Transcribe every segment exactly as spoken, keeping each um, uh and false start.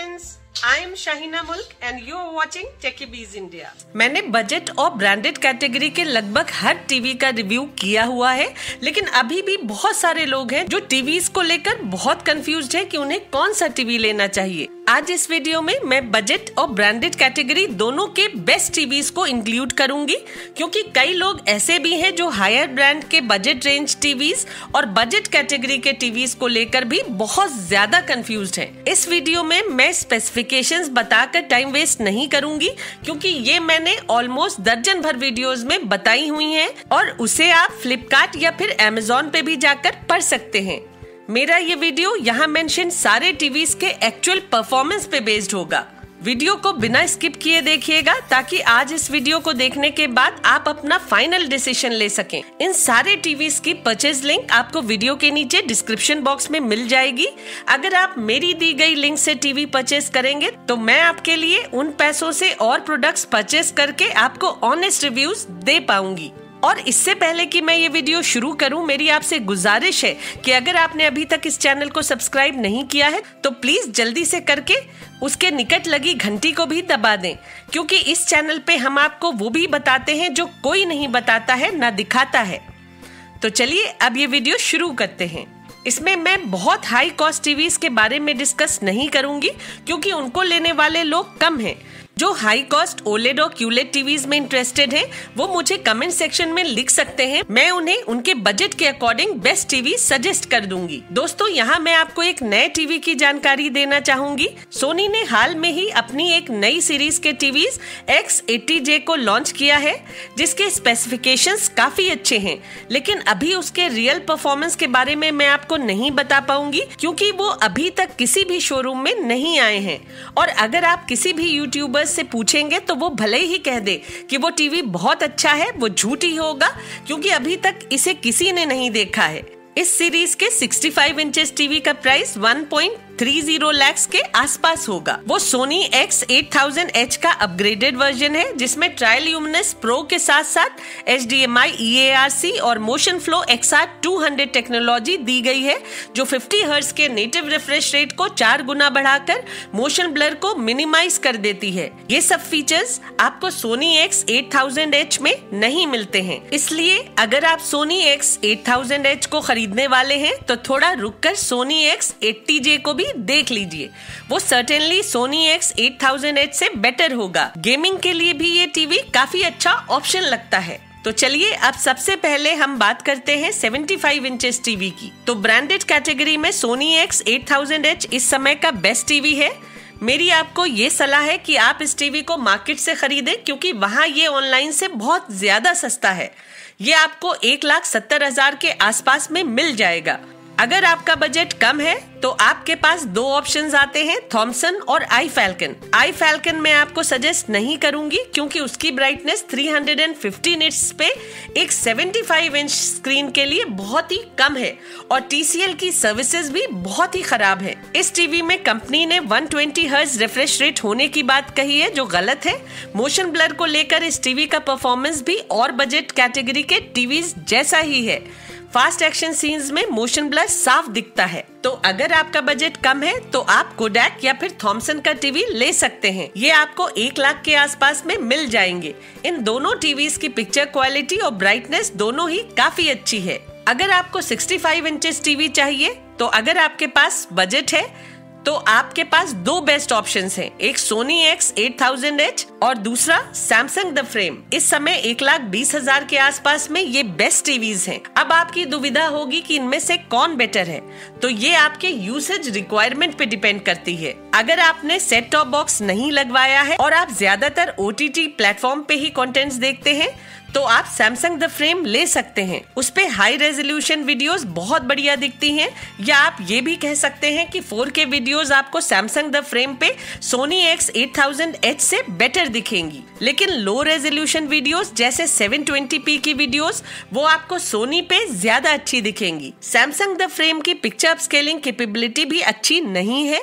friends, I am Shahina Mulk and you are watching TechieBees India. मैंने budget और branded category के लगभग हर TV का रिव्यू किया हुआ है, लेकिन अभी भी बहुत सारे लोग हैं जो टीवीज को लेकर बहुत कंफ्यूज्ड हैं कि उन्हें कौन सा टीवी लेना चाहिए। आज इस वीडियो में मैं बजट और ब्रांडेड कैटेगरी दोनों के बेस्ट टीवीज को इंक्लूड करूंगी, क्योंकि कई लोग ऐसे भी हैं जो हायर ब्रांड के बजट रेंज टीवीज और बजट कैटेगरी के टीवीज को लेकर भी बहुत ज्यादा कंफ्यूज्ड हैं। इस वीडियो में मैं स्पेसिफिकेशंस बताकर टाइम वेस्ट नहीं करूंगी, क्योंकि ये मैंने ऑलमोस्ट दर्जन भर वीडियोस में बताई हुई हैं और उसे आप फ्लिपकार्ट या फिर अमेज़न पे भी जाकर पढ़ सकते हैं। मेरा ये वीडियो यहाँ मेंशन सारे टीवीज के एक्चुअल परफॉर्मेंस पे बेस्ड होगा। वीडियो को बिना स्किप किए देखिएगा ताकि आज इस वीडियो को देखने के बाद आप अपना फाइनल डिसीजन ले सकें। इन सारे टीवीज की परचेज लिंक आपको वीडियो के नीचे डिस्क्रिप्शन बॉक्स में मिल जाएगी। अगर आप मेरी दी गई लिंक से टीवी परचेज करेंगे तो मैं आपके लिए उन पैसों से और प्रोडक्ट्स परचेज करके आपको ऑनेस्ट रिव्यूज दे पाऊंगी। और इससे पहले कि मैं ये वीडियो शुरू करूं, मेरी आपसे गुजारिश है कि अगर आपने अभी तक इस चैनल को सब्सक्राइब नहीं किया है तो प्लीज जल्दी से करके उसके निकट लगी घंटी को भी दबा दें, क्योंकि इस चैनल पे हम आपको वो भी बताते हैं जो कोई नहीं बताता है ना दिखाता है। तो चलिए अब ये वीडियो शुरू करते हैं। इसमें मैं बहुत हाई कॉस्ट टीवीज के बारे में डिस्कस नहीं करूंगी, क्योंकि उनको लेने वाले लोग कम हैं। जो हाई कॉस्ट ओलेड और क्यूलेड टीवीज में इंटरेस्टेड हैं, वो मुझे कमेंट सेक्शन में लिख सकते हैं। मैं उन्हें उनके बजट के अकॉर्डिंग बेस्ट टीवी सजेस्ट कर दूंगी। दोस्तों, यहाँ मैं आपको एक नए टीवी की जानकारी देना चाहूंगी। सोनी ने हाल में ही अपनी एक नई सीरीज के टीवीज एक्स एटी जे को लॉन्च किया है, जिसके स्पेसिफिकेशंस काफी अच्छे हैं, लेकिन अभी उसके रियल परफॉर्मेंस के बारे में मैं आपको नहीं बता पाऊंगी, क्योंकि वो अभी तक किसी भी शोरूम में नहीं आए हैं। और अगर आप किसी भी यूट्यूबर से पूछेंगे तो वो भले ही कह दे कि वो टीवी बहुत अच्छा है, वो झूठ ही होगा, क्योंकि अभी तक इसे किसी ने नहीं देखा है। इस सीरीज के पैंसठ इंचेस टीवी का price one point three zero lakh के आसपास होगा। वो Sony X eight thousand H का अपग्रेडेड वर्जन है, जिसमें ट्रायल ल्यूमिनस प्रो के साथ साथ H D M I, E A R C और motion flow X R two hundred technology दी गई है, जो फिफ्टी हर्ट्ज के नेटिव रिफ्रेश रेट को चार गुना बढ़ाकर मोशन ब्लर को मिनिमाइज कर देती है। ये सब फीचर्स आपको Sony X eight thousand H में नहीं मिलते हैं। इसलिए अगर आप Sony X eight thousand H को खरीदने वाले हैं तो थोड़ा रुककर सोनी एक्स एटी जे को भी देख लीजिए। वो certainly Sony X eight thousand H से बेटर होगा। गेमिंग के लिए भी ये टीवी काफी अच्छा ऑप्शन लगता है। तो चलिए अब सबसे पहले हम बात करते हैं पचहत्तर इंचेस टीवी की। तो ब्रांडेड कैटेगरी में Sony X eight thousand H इस समय का बेस्ट टीवी है। मेरी आपको ये सलाह है कि आप इस टीवी को मार्केट से खरीदें, क्योंकि वहाँ ये ऑनलाइन से बहुत ज्यादा सस्ता है। ये आपको एक लाख सत्तर हजार के आसपास में मिल जाएगा। अगर आपका बजट कम है तो आपके पास दो ऑप्शंस आते हैं, थॉमसन और आई फैल्कन। आई फैल्कन मैं आपको सजेस्ट नहीं करूंगी, क्योंकि उसकी brightness three hundred fifty nits पे एक पचहत्तर इंच स्क्रीन के लिए बहुत ही कम है और टी सी एल की सर्विसेज भी बहुत ही खराब है। इस टीवी में कंपनी ने one twenty hertz refresh rate होने की बात कही है, जो गलत है। मोशन ब्लर को लेकर इस टीवी का परफॉर्मेंस भी और बजट कैटेगरी के टीवीज जैसा ही है। फास्ट एक्शन सीन्स में मोशन ब्लर साफ दिखता है। तो अगर आपका बजट कम है तो आप कोडैक या फिर थॉमसन का टीवी ले सकते हैं। ये आपको एक लाख के आसपास में मिल जाएंगे। इन दोनों टीवीज की पिक्चर क्वालिटी और ब्राइटनेस दोनों ही काफी अच्छी है। अगर आपको पैंसठ इंचेस टीवी चाहिए तो अगर आपके पास बजट है तो आपके पास दो बेस्ट ऑप्शंस हैं, एक Sony X eight thousand H और दूसरा सैमसंग द फ्रेम। इस समय एक लाख बीस हजार के आसपास में ये बेस्ट टीवीज हैं। अब आपकी दुविधा होगी कि इनमें से कौन बेटर है, तो ये आपके यूसेज रिक्वायरमेंट पे डिपेंड करती है। अगर आपने सेट टॉप बॉक्स नहीं लगवाया है और आप ज्यादातर ओ टी टी प्लेटफॉर्म पे ही कंटेंट्स देखते हैं तो आप सैमसंग द फ्रेम ले सकते हैं। उस पे हाई रेजोल्यूशन वीडियोस बहुत बढ़िया दिखती हैं, या आप ये भी कह सकते हैं कि फोर के वीडियोस आपको सैमसंग द फ्रेम पे Sony X eight thousand H से बेटर दिखेंगी। लेकिन लो रेजोल्यूशन वीडियोस जैसे सेवन ट्वेंटी पी की वीडियोस वो आपको सोनी पे ज्यादा अच्छी दिखेंगी। सैमसंग द फ्रेम की पिक्चर अपस्केलिंग कैपेबिलिटी भी अच्छी नहीं है,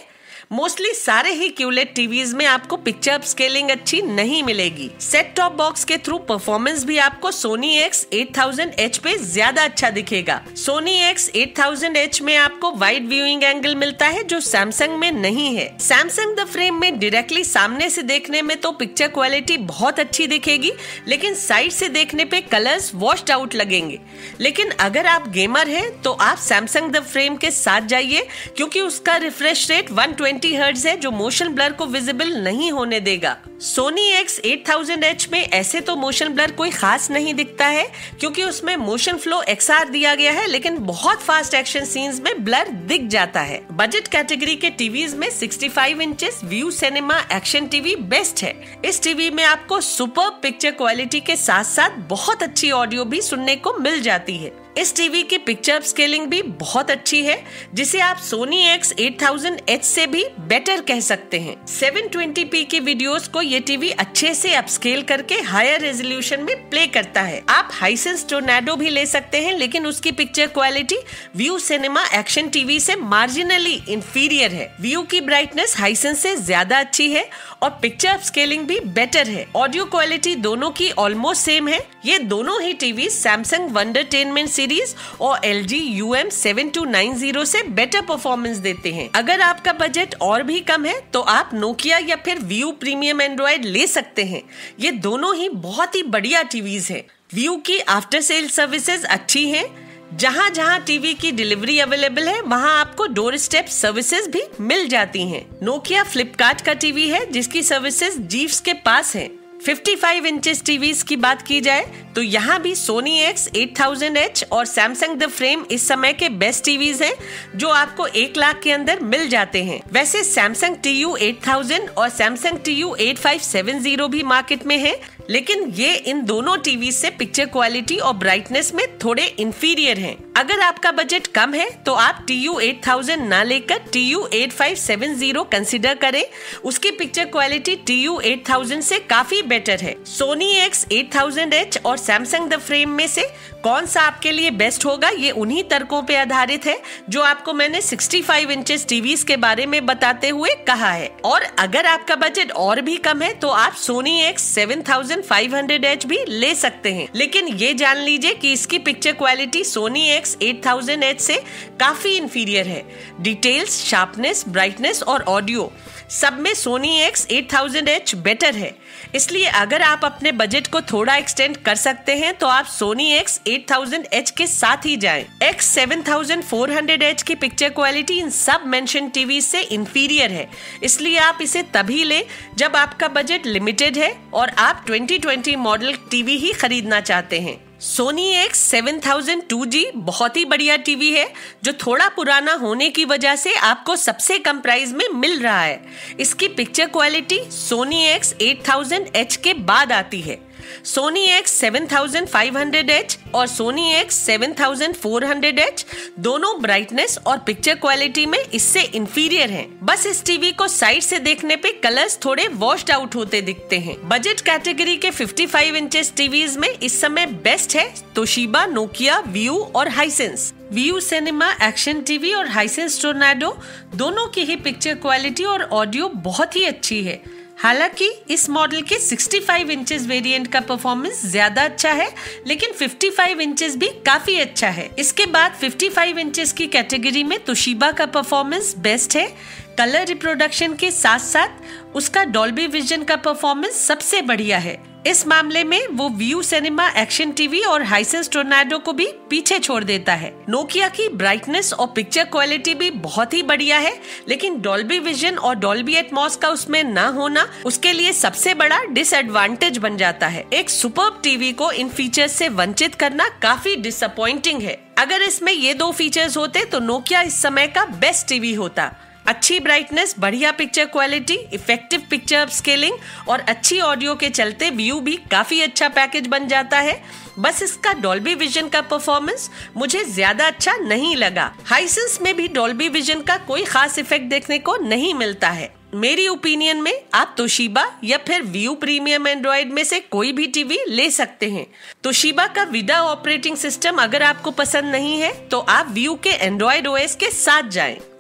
मोस्टली सारे ही क्यूलेट टीवीज में आपको पिक्चर स्केलिंग अच्छी नहीं मिलेगी। सेट टॉप बॉक्स के थ्रू परफॉर्मेंस भी आपको Sony X eight thousand H पे ज्यादा अच्छा दिखेगा। Sony X eight thousand H में आपको वाइड व्यूइंग एंगल मिलता है जो सैमसंग में नहीं है। सैमसंग द फ्रेम में डायरेक्टली सामने से देखने में तो पिक्चर क्वालिटी बहुत अच्छी दिखेगी, लेकिन साइड से देखने पे कलर्स वॉश्ड आउट लगेंगे। लेकिन अगर आप गेमर हैं तो आप सैमसंग द फ्रेम के साथ जाइए, क्योंकि उसका refresh rate one twenty hertz है जो मोशन ब्लर को विजिबल नहीं होने देगा। Sony X eight thousand H में ऐसे तो मोशन ब्लर कोई खास नहीं दिखता है, क्योंकि उसमें मोशन फ्लो एक्सआर दिया गया है, लेकिन बहुत फास्ट एक्शन सीन्स में ब्लर दिख जाता है। बजट कैटेगरी के टीवीज में sixty five inches Vu cinema action TV best है। इस टीवी में आपको सुपर पिक्चर क्वालिटी के साथ साथ बहुत अच्छी ऑडियो भी सुनने को मिल जाती है। इस टीवी की पिक्चर स्केलिंग भी बहुत अच्छी है, जिसे आप Sony X eight thousand H से भी बेटर कह सकते हैं। सेवन ट्वेंटी पी की वीडियोस को ये टीवी अच्छे से अपस्केल करके हायर रेजोल्यूशन में प्ले करता है। आप हाइसेंस टोर्नेडो भी ले सकते हैं, लेकिन उसकी picture quality Vu cinema action TV से मार्जिनली इंफीरियर है। व्यू की ब्राइटनेस हाइसेंस से ज्यादा अच्छी है और पिक्चर स्केलिंग भी बेटर है। ऑडियो क्वालिटी दोनों की ऑलमोस्ट सेम है। ये दोनों ही टीवी सैमसंग वंडरटेनमेंट सीरीज और L G U M seven two nine zero से बेटर परफॉर्मेंस देते हैं। अगर आपका बजट और भी कम है तो आप नोकिया या फिर व्यू प्रीमियम एंड्रॉइड ले सकते हैं। ये दोनों ही बहुत ही बढ़िया टीवीज हैं। व्यू की आफ्टर सेल सर्विसेज अच्छी हैं। जहाँ जहाँ टीवी की डिलीवरी अवेलेबल है वहाँ आपको डोर स्टेप सर्विसेज भी मिल जाती हैं। नोकिया फ्लिपकार्ट का टीवी है जिसकी सर्विसेज जीव्स के पास है। फिफ्टी फाइव इंचेस टीवीज की बात की जाए तो यहाँ भी Sony X eight thousand H और सैमसंग द फ्रेम इस समय के बेस्ट टीवीज हैं, जो आपको एक लाख के अंदर मिल जाते हैं। वैसे Samsung T U eight thousand और Samsung T U eight five seven zero भी मार्केट में है, लेकिन ये इन दोनों टीवी से पिक्चर क्वालिटी और ब्राइटनेस में थोड़े इंफीरियर हैं। अगर आपका बजट कम है तो आप टी यू एट थाउज़ेंड ना लेकर T U eight five seven zero consider करें। उसकी picture quality T U eight thousand से काफी बेटर है। Sony X eight thousand H और सैमसंग द फ्रेम में से कौन सा आपके लिए बेस्ट होगा, ये उन्हीं तर्कों पे आधारित है जो आपको मैंने सिक्सटी फाइव इंचेस टीवीज के बारे में बताते हुए कहा है। और अगर आपका बजट और भी कम है तो आप Sony X seven thousand five hundred H भी ले सकते हैं, लेकिन ये जान लीजिए कि इसकी picture quality Sony X eight thousand H से काफी इंफीरियर है। डिटेल्स, शार्पनेस, ब्राइटनेस और ऑडियो सब में Sony X eight thousand H better है। इसलिए अगर आप अपने बजट को थोड़ा एक्सटेंड कर सकते हैं तो आप Sony X eight thousand H के साथ ही जाएं। X seven thousand four hundred H की पिक्चर क्वालिटी इन सब मेंशन टीवी से इंफीरियर है, इसलिए आप इसे तभी लें जब आपका बजट लिमिटेड है और आप ट्वेंटी ट्वेंटी मॉडल टीवी ही खरीदना चाहते हैं। Sony X seven thousand two G बहुत ही बढ़िया टीवी है, जो थोड़ा पुराना होने की वजह से आपको सबसे कम प्राइस में मिल रहा है। इसकी picture quality Sony X eight thousand H के बाद आती है। Sony X seven thousand five hundred H और Sony X seven thousand four hundred H दोनों ब्राइटनेस और पिक्चर क्वालिटी में इससे इंफीरियर हैं। बस इस टीवी को साइड से देखने पे कलर्स थोड़े वॉश्ड आउट होते दिखते हैं। बजट कैटेगरी के फिफ्टी फाइव इंचेस टीवीज में इस समय बेस्ट है तोशिबा, नोकिया, व्यू और Hisense. Vu cinema action TV और हाइसेंस टोर्नेडो दोनों की ही पिक्चर क्वालिटी और ऑडियो बहुत ही अच्छी है। हालांकि इस मॉडल के सिक्सटी फाइव इंचेस वेरिएंट का परफॉर्मेंस ज्यादा अच्छा है, लेकिन फिफ्टी फाइव इंचेस भी काफी अच्छा है। इसके बाद फिफ्टी फाइव इंचेस की कैटेगरी में तोशिबा का परफॉर्मेंस बेस्ट है। कलर रिप्रोडक्शन के साथ साथ उसका डॉल्बी विजन का परफॉर्मेंस सबसे बढ़िया है। इस मामले में वो व्यू सिनेमा एक्शन टीवी और हाइसेंस टोर्नेडो को भी पीछे छोड़ देता है। नोकिया की ब्राइटनेस और पिक्चर क्वालिटी भी बहुत ही बढ़िया है, लेकिन डॉल्बी विजन और डॉल्बी एटमॉस का उसमें ना होना उसके लिए सबसे बड़ा डिसएडवांटेज बन जाता है। एक सुपर्ब टीवी को इन फीचर्स से वंचित करना काफी डिसअपॉइंटिंग है। अगर इसमें ये दो फीचर्स होते तो नोकिया इस समय का बेस्ट टीवी होता। अच्छी ब्राइटनेस, बढ़िया picture quality, effective picture scaling और अच्छी ऑडियो के चलते व्यू भी काफी अच्छा पैकेज बन जाता है। बस इसका डॉल्बी विजन का परफॉर्मेंस मुझे ज्यादा अच्छा नहीं लगा। हाइसेंस में भी डॉल्बी विजन का कोई खास इफेक्ट देखने को नहीं मिलता है। मेरी ओपिनियन में आप तोशिबा या फिर व्यू प्रीमियम एंड्रॉइड में से कोई भी टीवी ले सकते हैं। तोशिबा का विडा ऑपरेटिंग सिस्टम अगर आपको पसंद नहीं है तो आप व्यू के एंड्रॉइड ओएस के साथ जाएं।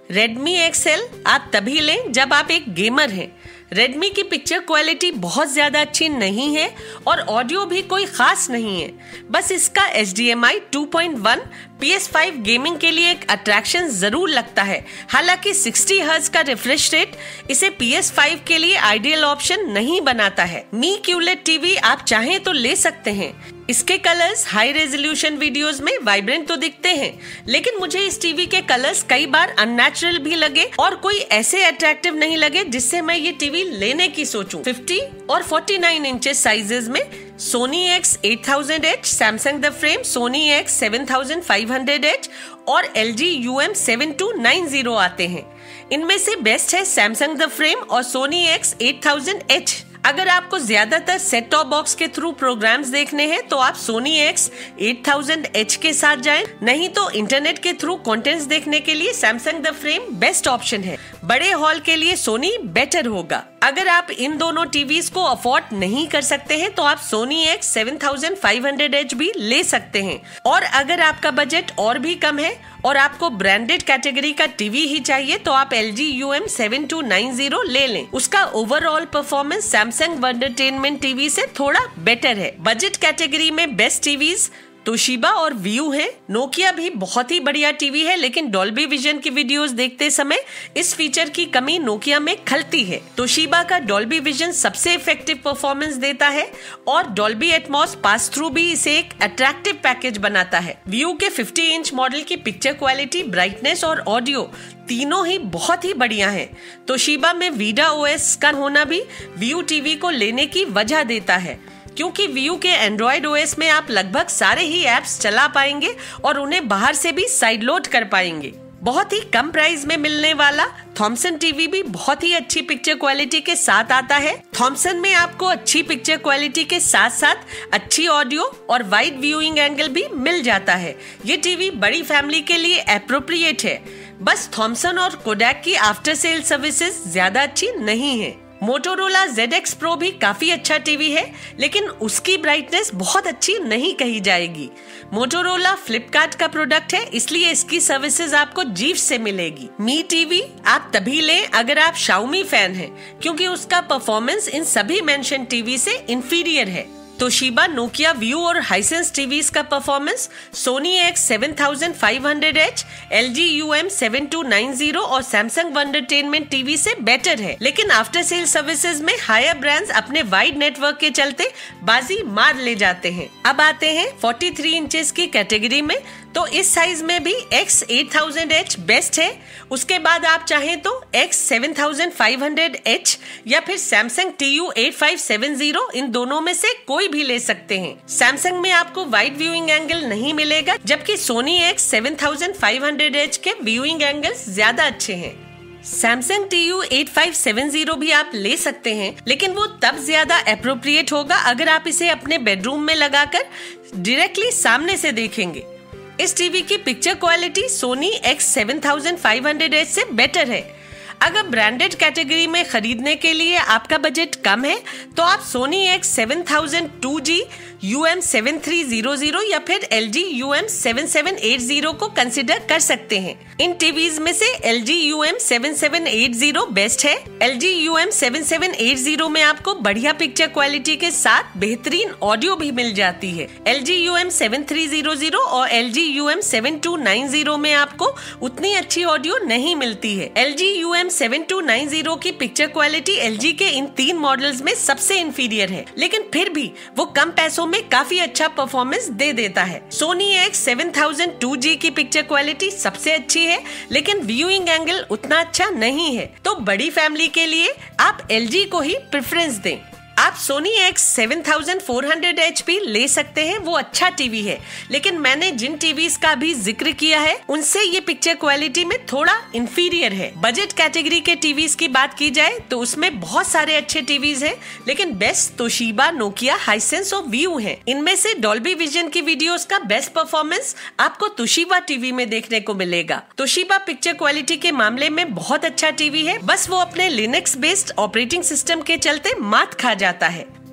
Redmi एक्स एल आप तभी लें जब आप एक गेमर हैं। Redmi की पिक्चर क्वालिटी बहुत ज्यादा अच्छी नहीं है और ऑडियो भी कोई खास नहीं है। बस इसका H D M I two point one P S five gaming के लिए एक अट्रैक्शन जरूर लगता है। हालांकि साठ हर्ट्ज का रिफ्रेश रेट इसे पी एस फाइव के लिए आइडियल ऑप्शन नहीं बनाता है। मी क्यूलेट टीवी आप चाहें तो ले सकते हैं। इसके कलर्स हाई रेजोल्यूशन वीडियोस में वाइब्रेंट तो दिखते हैं, लेकिन मुझे इस टीवी के कलर्स कई बार अननेचुरल भी लगे और कोई ऐसे अट्रैक्टिव नहीं लगे जिससे मैं ये टीवी लेने की सोचूं। पचास और उनचास इंचेस साइजेस में Sony X eight thousand H, Samsung the Frame Sony X seven thousand five hundred H और L G U M seven two nine zero आते हैं। इनमें से बेस्ट है सैमसंग द फ्रेम और Sony X eight thousand H. अगर आपको ज्यादातर सेट टॉप बॉक्स के थ्रू प्रोग्राम्स देखने हैं तो आप Sony X eight thousand H के साथ जाएं, नहीं तो इंटरनेट के थ्रू कंटेंट्स देखने के लिए Samsung the Frame best option है। बड़े हॉल के लिए सोनी बेटर होगा। अगर आप इन दोनों टीवीज को अफोर्ड नहीं कर सकते हैं तो आप Sony X seven thousand five hundred H भी ले सकते हैं। और अगर आपका बजट और भी कम है और आपको ब्रांडेड कैटेगरी का टीवी ही चाहिए तो आप L G U M seven two nine zero ले लें। उसका overall performance Samsung Wondertainment TV से थोड़ा बेटर है। बजट कैटेगरी में बेस्ट टीवीज तोशिबा और व्यू है। नोकिया भी बहुत ही बढ़िया टीवी है, लेकिन डॉल्बी विजन की वीडियोस देखते समय इस फीचर की कमी नोकिया में खलती है। तोशिबा का डॉल्बी विजन सबसे इफेक्टिव परफॉर्मेंस देता है और डॉल्बी एटमॉस पास थ्रू भी इसे एक अट्रैक्टिव पैकेज बनाता है। व्यू के फिफ्टी इंच मॉडल की पिक्चर क्वालिटी, ब्राइटनेस और ऑडियो तीनों ही बहुत ही बढ़िया है। तोशिबा में वीडा ओ एस का होना भी व्यू टीवी को लेने की वजह देता है, क्योंकि व्यू के एंड्रॉइड ओ एस में आप लगभग सारे ही एप्स चला पाएंगे और उन्हें बाहर से भी साइड लोड कर पाएंगे। बहुत ही कम प्राइस में मिलने वाला थॉमसन टीवी भी बहुत ही अच्छी पिक्चर क्वालिटी के साथ आता है। थॉमसन में आपको अच्छी पिक्चर क्वालिटी के साथ साथ अच्छी ऑडियो और वाइड व्यूइंग एंगल भी मिल जाता है। ये टीवी बड़ी फैमिली के लिए एप्रोप्रिएट है। बस थॉमसन और कोडैक की आफ्टर सेल सर्विसेज ज्यादा अच्छी नहीं है। मोटोरोला ज़ेड एक्स प्रो भी काफी अच्छा टीवी है, लेकिन उसकी ब्राइटनेस बहुत अच्छी नहीं कही जाएगी। मोटोरोला फ्लिपकार्ट का प्रोडक्ट है, इसलिए इसकी सर्विसेज आपको जीव से मिलेगी। मी टीवी आप तभी लें अगर आप शाओमी फैन हैं, क्योंकि उसका परफॉर्मेंस इन सभी मेंशन टीवी से इंफीरियर है। तोशिबा, नोकिया, व्यू और हाइसेंस टीवीज का performance Sony X seven thousand five hundred H, L G U M seven two nine zero और सैमसंग वंडरटेनमेंट टीवी से बेटर है। लेकिन आफ्टर सेल सर्विसेज में हायर ब्रांड्स अपने वाइड नेटवर्क के चलते बाजी मार ले जाते हैं। अब आते हैं तैंतालीस इंचेस की कैटेगरी में, तो इस साइज में भी X eight thousand H best है। उसके बाद आप चाहें तो X seven thousand five hundred H या फिर Samsung T U eight five seven zero, इन दोनों में से कोई भी ले सकते हैं। सैमसंग में आपको वाइड व्यूइंग एंगल नहीं मिलेगा, जबकि Sony X seven thousand five hundred H के व्यूइंग एंगल्स ज्यादा अच्छे हैं। Samsung T U eight five seven zero भी आप ले सकते हैं, लेकिन वो तब ज्यादा एप्रोप्रिएट होगा अगर आप इसे अपने बेडरूम में लगाकर डायरेक्टली सामने से देखेंगे। इस टीवी की picture quality Sony X seven thousand five hundred H से बेटर है। अगर ब्रांडेड कैटेगरी में खरीदने के लिए आपका बजट कम है तो आप Sony X seven thousand two G, U M seven three zero zero या फिर L G U M seven seven eight zero को कंसिडर कर सकते हैं। इन टीवीज में से L G U M seven seven eight zero best है। L G U M seven seven eight zero में आपको बढ़िया पिक्चर क्वालिटी के साथ बेहतरीन ऑडियो भी मिल जाती है। L G U M seven three zero zero और L G U M seven two nine zero में आपको उतनी अच्छी ऑडियो नहीं मिलती है। L G U M seven two nine zero की पिक्चर क्वालिटी एल जी के इन तीन मॉडल्स में सबसे इंफीरियर है, लेकिन फिर भी वो कम पैसों में काफी अच्छा परफॉर्मेंस दे देता है। Sony X seven thousand two G की पिक्चर क्वालिटी सबसे अच्छी है, लेकिन व्यूइंग एंगल उतना अच्छा नहीं है। तो बड़ी फैमिली के लिए आप एल जी को ही प्रेफरेंस दें। आप Sony X seven thousand four hundred H भी ले सकते हैं, वो अच्छा टीवी है, लेकिन मैंने जिन टीवीज का भी जिक्र किया है उनसे ये पिक्चर क्वालिटी में थोड़ा इंफीरियर है। बजट कैटेगरी के टीवीज की बात की जाए तो उसमें बहुत सारे अच्छे टीवीज हैं, लेकिन बेस्ट तोशिबा, नोकिया, हाइसेंस और व्यू हैं। इनमें से डॉल्बी विजन की वीडियोस का बेस्ट परफॉर्मेंस आपको तोशिबा टीवी में देखने को मिलेगा। तोशिबा पिक्चर क्वालिटी के मामले में बहुत अच्छा टीवी है, बस वो अपने लिनक्स बेस्ड ऑपरेटिंग सिस्टम के चलते मात खा जाता है।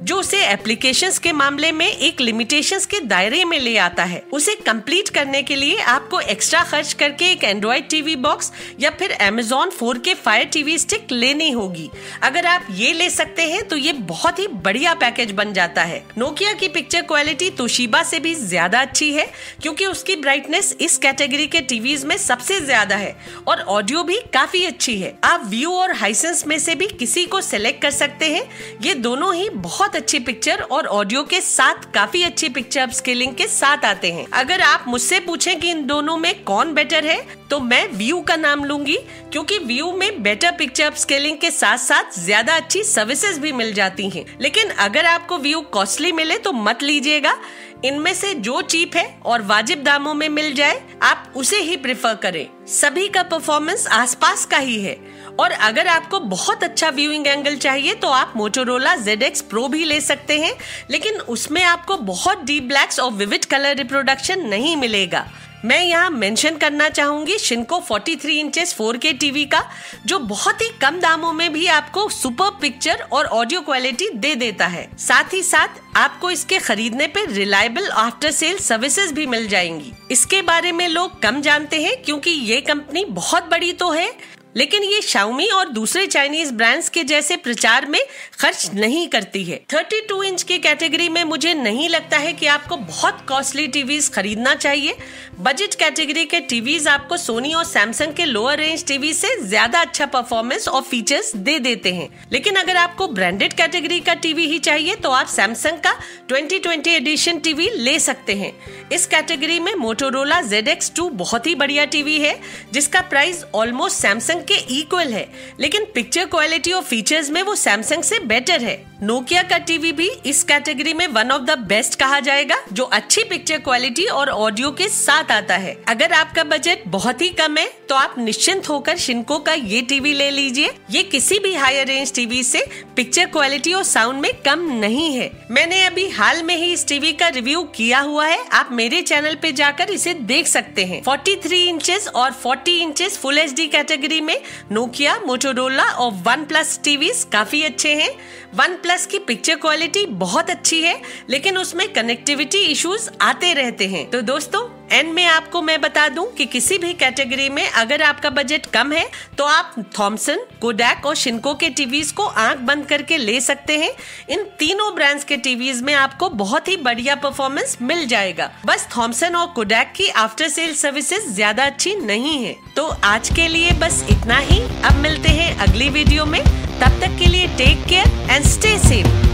जो उसे एप्लीकेशंस के मामले में एक लिमिटेशंस के दायरे में ले आता है। उसे कंप्लीट करने के लिए आपको एक्स्ट्रा खर्च करके एक एंड्रॉइड टीवी बॉक्स या फिर Amazon four K fire TV stick लेनी होगी। अगर आप ये ले सकते हैं तो ये बहुत ही बढ़िया पैकेज बन जाता है। नोकिया की पिक्चर क्वालिटी तोशिबा से भी ज्यादा अच्छी है क्योंकि उसकी ब्राइटनेस इस कैटेगरी के टीवीज में सबसे ज्यादा है और ऑडियो भी काफी अच्छी है। आप व्यू और हाइसेंस में से भी किसी को सिलेक्ट कर सकते हैं। ये दोनों ही बहुत अच्छी पिक्चर और ऑडियो के साथ काफी अच्छी पिक्चर अपस्केलिंग के साथ आते हैं। अगर आप मुझसे पूछें कि इन दोनों में कौन बेटर है तो मैं व्यू का नाम लूंगी क्योंकि व्यू में बेटर पिक्चर अपस्केलिंग के साथ साथ ज्यादा अच्छी सर्विसेज भी मिल जाती हैं। लेकिन अगर आपको व्यू कॉस्टली मिले तो मत लीजिएगा। इनमें से जो चीप है और वाजिब दामों में मिल जाए आप उसे ही प्रेफर करें। सभी का परफॉर्मेंस आसपास का ही है और अगर आपको बहुत अच्छा व्यूइंग एंगल चाहिए तो आप मोटोरोला ज़ेड एक्स प्रो भी ले सकते हैं, लेकिन उसमें आपको बहुत डीप ब्लैक्स और विविड कलर रिप्रोडक्शन नहीं मिलेगा। मैं यहाँ मेंशन करना चाहूंगी शिनको तैंतालीस इंचेस फोर के टीवी का, जो बहुत ही कम दामों में भी आपको सुपर पिक्चर और ऑडियो क्वालिटी दे देता है। साथ ही साथ आपको इसके खरीदने पे रिलायबल आफ्टर सेल सर्विसेज भी मिल जाएंगी। इसके बारे में लोग कम जानते हैं क्योंकि ये कंपनी बहुत बड़ी तो है, लेकिन ये शाओमी और दूसरे चाइनीज ब्रांड्स के जैसे प्रचार में खर्च नहीं करती है। बत्तीस इंच की कैटेगरी में मुझे नहीं लगता है कि आपको बहुत कॉस्टली टीवीज खरीदना चाहिए। बजट कैटेगरी के टीवीज आपको सोनी और सैमसंग के लोअर रेंज टीवी से ज्यादा अच्छा परफॉर्मेंस और फीचर्स दे देते हैं। लेकिन अगर आपको ब्रांडेड कैटेगरी का टीवी ही चाहिए तो आप सैमसंग का ट्वेंटी ट्वेंटी एडिशन टीवी ले सकते हैं। इस कैटेगरी में मोटोरोला ज़ेड एक्स टू बहुत ही बढ़िया टीवी है जिसका प्राइस ऑलमोस्ट सैमसंग के इक्वल है, लेकिन पिक्चर क्वालिटी और फीचर्स में वो सैमसंग से बेटर है। नोकिया का टीवी भी इस कैटेगरी में वन ऑफ द बेस्ट कहा जाएगा, जो अच्छी पिक्चर क्वालिटी और ऑडियो के साथ आता है। अगर आपका बजट बहुत ही कम है तो आप निश्चिंत होकर शिनको का ये टीवी ले लीजिए। ये किसी भी हायर रेंज टीवी से पिक्चर क्वालिटी और साउंड में कम नहीं है। मैंने अभी हाल में ही इस टीवी का रिव्यू किया हुआ है, आप मेरे चैनल पे जाकर इसे देख सकते हैं। तैंतालीस इंचेस और चालीस inches full H D category में नोकिया, मोटोरोला और वन प्लस टीवीज काफी अच्छे हैं। वन प्लस की पिक्चर क्वालिटी बहुत अच्छी है, लेकिन उसमें कनेक्टिविटी इश्यूज आते रहते हैं। तो दोस्तों एंड में आपको मैं बता दूं कि किसी भी कैटेगरी में अगर आपका बजट कम है तो आप थॉमसन, कोडैक और शिनको के टीवीज को आंख बंद करके ले सकते हैं। इन तीनों ब्रांड्स के टीवीज में आपको बहुत ही बढ़िया परफॉर्मेंस मिल जाएगा। बस थॉमसन और कोडैक की आफ्टर सेल सर्विसेज ज्यादा अच्छी नहीं है। तो आज के लिए बस इतना ही। अब मिलते हैं अगली वीडियो में, तब तक के लिए take care and stay safe.